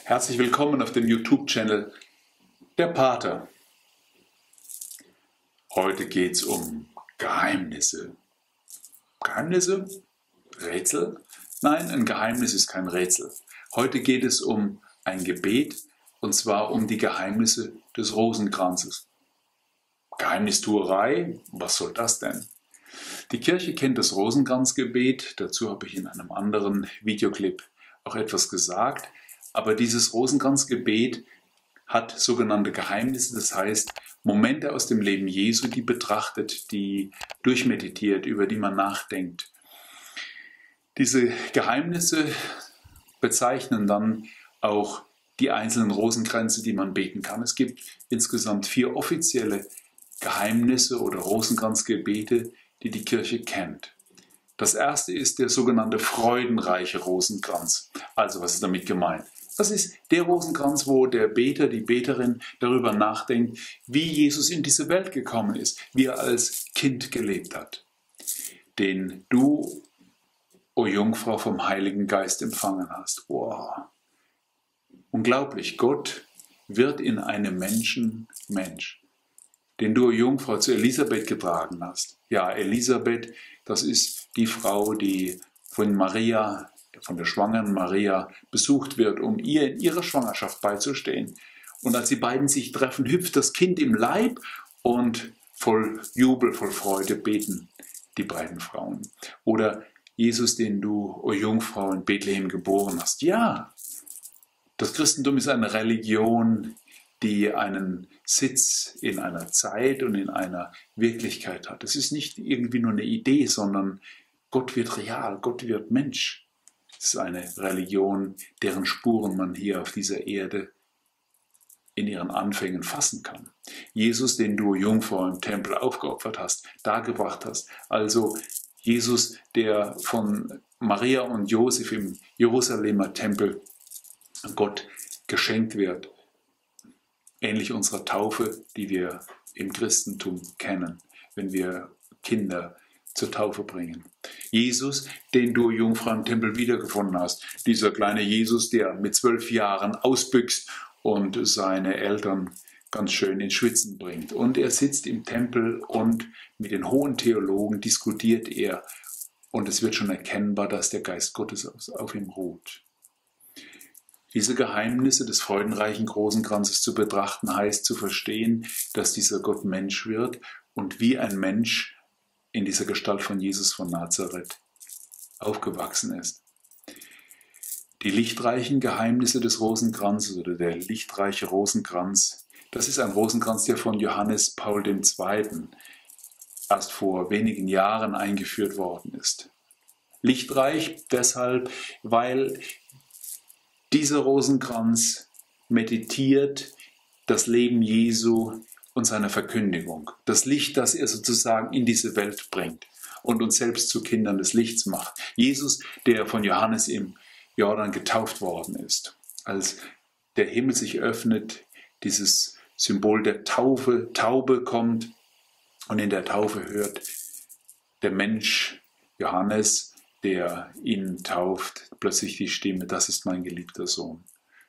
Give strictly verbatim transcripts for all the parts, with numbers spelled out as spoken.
Herzlich willkommen auf dem YouTube-Channel Der Pater. Heute geht es um Geheimnisse. Geheimnisse? Rätsel? Nein, ein Geheimnis ist kein Rätsel. Heute geht es um ein Gebet, und zwar um die Geheimnisse des Rosenkranzes. Geheimnistuerei? Was soll das denn? Die Kirche kennt das Rosenkranzgebet, dazu habe ich in einem anderen Videoclip auch etwas gesagt. Aber dieses Rosenkranzgebet hat sogenannte Geheimnisse, das heißt Momente aus dem Leben Jesu, die betrachtet, die durchmeditiert, über die man nachdenkt. Diese Geheimnisse bezeichnen dann auch die einzelnen Rosenkränze, die man beten kann. Es gibt insgesamt vier offizielle Geheimnisse oder Rosenkranzgebete, die die Kirche kennt. Das erste ist der sogenannte freudenreiche Rosenkranz. Also was ist damit gemeint? Das ist der Rosenkranz, wo der Beter, die Beterin darüber nachdenkt, wie Jesus in diese Welt gekommen ist, wie er als Kind gelebt hat, den du, o Jungfrau, vom Heiligen Geist empfangen hast. Wow. Unglaublich, Gott wird in einem Menschen Mensch, den du, o Jungfrau, zu Elisabeth getragen hast. Ja, Elisabeth, das ist die Frau, die von Maria, von der schwangeren Maria besucht wird, um ihr in ihrer Schwangerschaft beizustehen. Und als die beiden sich treffen, hüpft das Kind im Leib und voll Jubel, voll Freude beten die beiden Frauen. Oder Jesus, den du, o Jungfrau, in Bethlehem geboren hast. Ja, das Christentum ist eine Religion, die einen Sitz in einer Zeit und in einer Wirklichkeit hat. Es ist nicht irgendwie nur eine Idee, sondern Gott wird real, Gott wird Mensch. Es ist eine Religion, deren Spuren man hier auf dieser Erde in ihren Anfängen fassen kann. Jesus, den du, Jungfrau, im Tempel aufgeopfert hast, dargebracht hast. Also Jesus, der von Maria und Josef im Jerusalemer Tempel Gott geschenkt wird. Ähnlich unserer Taufe, die wir im Christentum kennen, wenn wir Kinder zur Taufe bringen. Jesus, den du, Jungfrau, im Tempel wiedergefunden hast. Dieser kleine Jesus, der mit zwölf Jahren ausbüchst und seine Eltern ganz schön ins Schwitzen bringt. Und er sitzt im Tempel und mit den hohen Theologen diskutiert er. Und es wird schon erkennbar, dass der Geist Gottes auf ihm ruht. Diese Geheimnisse des freudenreichen Rosenkranzes zu betrachten, heißt zu verstehen, dass dieser Gott Mensch wird und wie ein Mensch in dieser Gestalt von Jesus von Nazareth aufgewachsen ist. Die lichtreichen Geheimnisse des Rosenkranzes oder der lichtreiche Rosenkranz, das ist ein Rosenkranz, der von Johannes Paul der Zweite erst vor wenigen Jahren eingeführt worden ist. Lichtreich deshalb, weil dieser Rosenkranz meditiert das Leben Jesu und seiner Verkündigung. Das Licht, das er sozusagen in diese Welt bringt und uns selbst zu Kindern des Lichts macht. Jesus, der von Johannes im Jordan getauft worden ist. Als der Himmel sich öffnet, dieses Symbol der Taufe, Taube kommt und in der Taufe hört der Mensch Johannes, der ihn tauft, plötzlich die Stimme, das ist mein geliebter Sohn.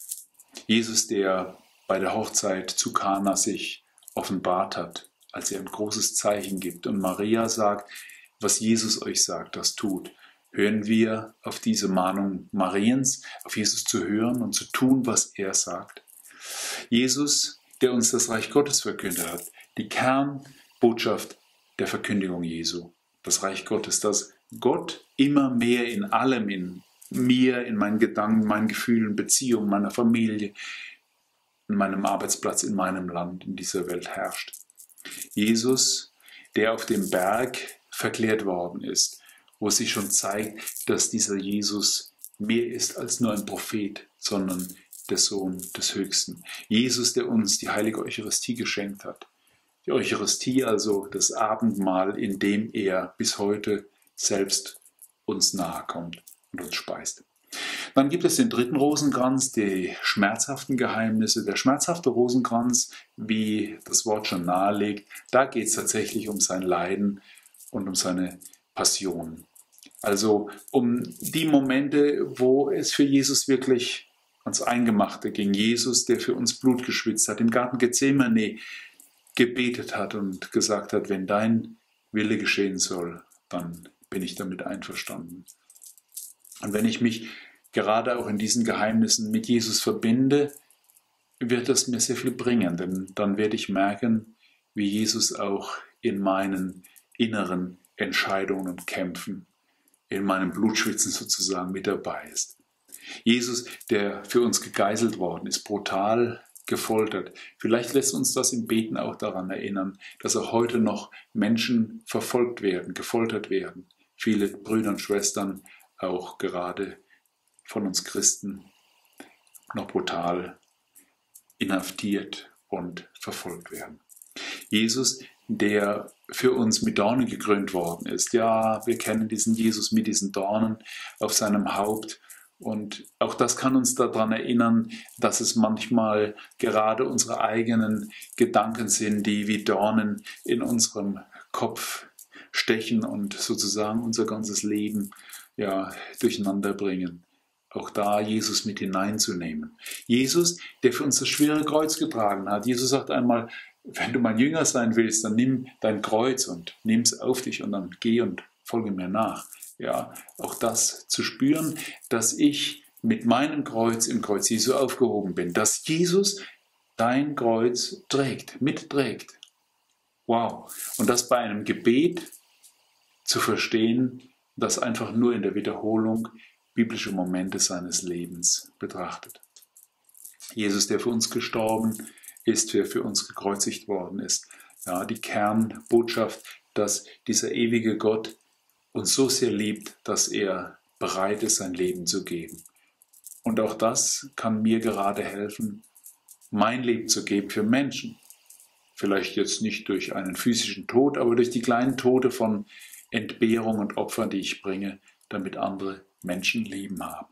Jesus, der bei der Hochzeit zu Kana sich offenbart hat, als er ein großes Zeichen gibt. Und Maria sagt, was Jesus euch sagt, das tut. Hören wir auf diese Mahnung Mariens, auf Jesus zu hören und zu tun, was er sagt. Jesus, der uns das Reich Gottes verkündet hat, die Kernbotschaft der Verkündigung Jesu. Das Reich Gottes, das Gott immer mehr in allem, in mir, in meinen Gedanken, meinen Gefühlen, Beziehungen, meiner Familie, in meinem Arbeitsplatz, in meinem Land, in dieser Welt herrscht. Jesus, der auf dem Berg verklärt worden ist, wo sich schon zeigt, dass dieser Jesus mehr ist als nur ein Prophet, sondern der Sohn des Höchsten. Jesus, der uns die heilige Eucharistie geschenkt hat. Die Eucharistie, also das Abendmahl, in dem er bis heute selbst uns nahe kommt und uns speist. Dann gibt es den dritten Rosenkranz, die schmerzhaften Geheimnisse. Der schmerzhafte Rosenkranz, wie das Wort schon nahelegt, da geht es tatsächlich um sein Leiden und um seine Passion. Also um die Momente, wo es für Jesus wirklich ans Eingemachte ging. Jesus, der für uns Blut geschwitzt hat, im Garten Gethsemane gebetet hat und gesagt hat, wenn dein Wille geschehen soll, dann bin ich damit einverstanden. Und wenn ich mich gerade auch in diesen Geheimnissen mit Jesus verbinde, wird das mir sehr viel bringen, denn dann werde ich merken, wie Jesus auch in meinen inneren Entscheidungen und Kämpfen, in meinem Blutschwitzen sozusagen mit dabei ist. Jesus, der für uns gegeißelt worden ist, brutal gefoltert. Vielleicht lässt uns das im Beten auch daran erinnern, dass auch heute noch Menschen verfolgt werden, gefoltert werden. Viele Brüder und Schwestern, auch gerade von uns Christen, noch brutal inhaftiert und verfolgt werden. Jesus, der für uns mit Dornen gekrönt worden ist. Ja, wir kennen diesen Jesus mit diesen Dornen auf seinem Haupt. Und auch das kann uns daran erinnern, dass es manchmal gerade unsere eigenen Gedanken sind, die wie Dornen in unserem Kopf stechen und sozusagen unser ganzes Leben ja, durcheinander bringen. Auch da Jesus mit hineinzunehmen. Jesus, der für uns das schwere Kreuz getragen hat. Jesus sagt einmal, wenn du mein Jünger sein willst, dann nimm dein Kreuz und nimm es auf dich und dann geh und folge mir nach. Ja, auch das zu spüren, dass ich mit meinem Kreuz im Kreuz Jesu aufgehoben bin, dass Jesus dein Kreuz trägt, mitträgt. Wow. Und das bei einem Gebet zu verstehen, das einfach nur in der Wiederholung biblische Momente seines Lebens betrachtet. Jesus, der für uns gestorben ist, der für uns gekreuzigt worden ist. Ja, die Kernbotschaft, dass dieser ewige Gott uns so sehr liebt, dass er bereit ist, sein Leben zu geben. Und auch das kann mir gerade helfen, mein Leben zu geben für Menschen. Vielleicht jetzt nicht durch einen physischen Tod, aber durch die kleinen Tode von Entbehrung und Opfern, die ich bringe, damit andere Menschen Leben haben.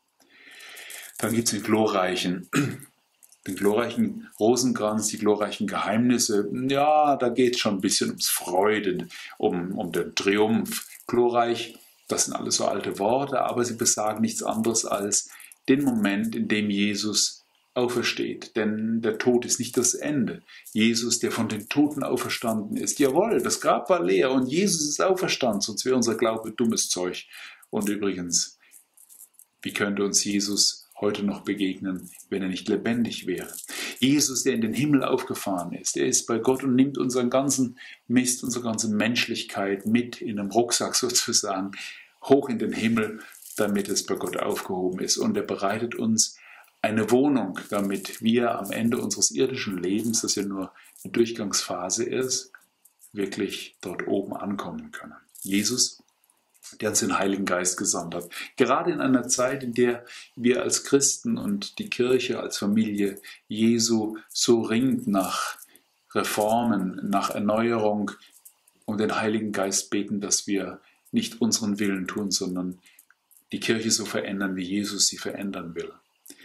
Dann gibt es den glorreichen, den glorreichen Rosenkranz, die glorreichen Geheimnisse. Ja, da geht es schon ein bisschen ums Freuden, um, um den Triumph. Glorreich, das sind alles so alte Worte, aber sie besagen nichts anderes als den Moment, in dem Jesus aufersteht. Denn der Tod ist nicht das Ende. Jesus, der von den Toten auferstanden ist. Jawohl, das Grab war leer und Jesus ist auferstanden, sonst wäre unser Glaube dummes Zeug. Und übrigens, wie könnte uns Jesus heute noch begegnen, wenn er nicht lebendig wäre? Jesus, der in den Himmel aufgefahren ist, er ist bei Gott und nimmt unseren ganzen Mist, unsere ganze Menschlichkeit mit in einem Rucksack sozusagen hoch in den Himmel, damit es bei Gott aufgehoben ist. Und er bereitet uns eine Wohnung, damit wir am Ende unseres irdischen Lebens, das ja nur eine Durchgangsphase ist, wirklich dort oben ankommen können. Jesus, der uns den Heiligen Geist gesandt hat. Gerade in einer Zeit, in der wir als Christen und die Kirche als Familie Jesu so ringt nach Reformen, nach Erneuerung und den Heiligen Geist beten, dass wir nicht unseren Willen tun, sondern die Kirche so verändern, wie Jesus sie verändern will.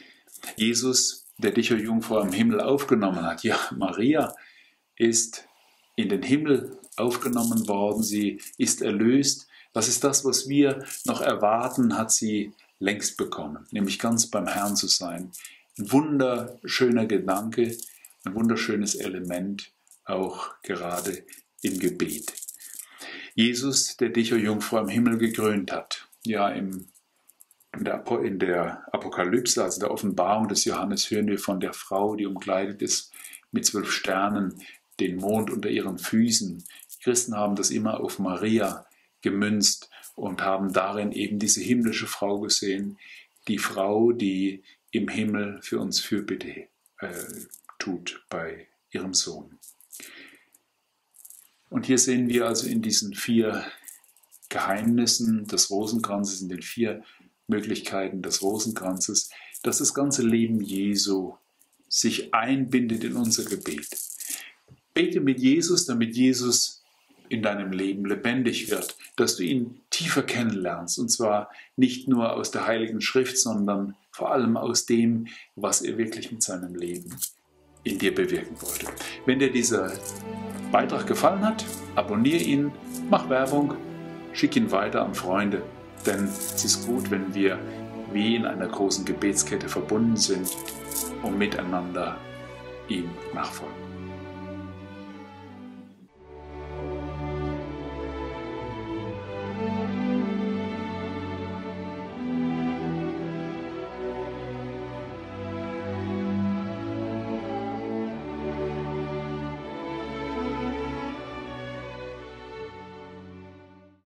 Jesus, der dich, o Jungfrau, im Himmel aufgenommen hat. Ja, Maria ist in den Himmel aufgenommen worden, sie ist erlöst. Das ist das, was wir noch erwarten, hat sie längst bekommen, nämlich ganz beim Herrn zu sein. Ein wunderschöner Gedanke, ein wunderschönes Element, auch gerade im Gebet. Jesus, der dich, o Jungfrau, im Himmel gekrönt hat. Ja, im, in, der, in der Apokalypse, also der Offenbarung des Johannes, hören wir von der Frau, die umkleidet ist mit zwölf Sternen, den Mond unter ihren Füßen. Die Christen haben das immer auf Maria gemünzt und haben darin eben diese himmlische Frau gesehen, die Frau, die im Himmel für uns Fürbitte äh, tut bei ihrem Sohn. Und hier sehen wir also in diesen vier Geheimnissen des Rosenkranzes, in den vier Möglichkeiten des Rosenkranzes, dass das ganze Leben Jesu sich einbindet in unser Gebet. Bete mit Jesus, damit Jesus in deinem Leben lebendig wird, dass du ihn tiefer kennenlernst, und zwar nicht nur aus der Heiligen Schrift, sondern vor allem aus dem, was er wirklich mit seinem Leben in dir bewirken wollte. Wenn dir dieser Beitrag gefallen hat, abonniere ihn, mach Werbung, schick ihn weiter an Freunde, denn es ist gut, wenn wir wie in einer großen Gebetskette verbunden sind und miteinander ihm nachfolgen.